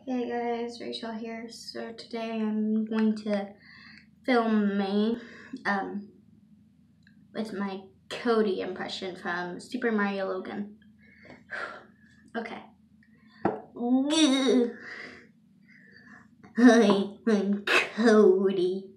Hey guys, Rachel here. So today I'm going to film me with my Cody impression from Super Mario Logan. Okay. Hi, I'm Cody.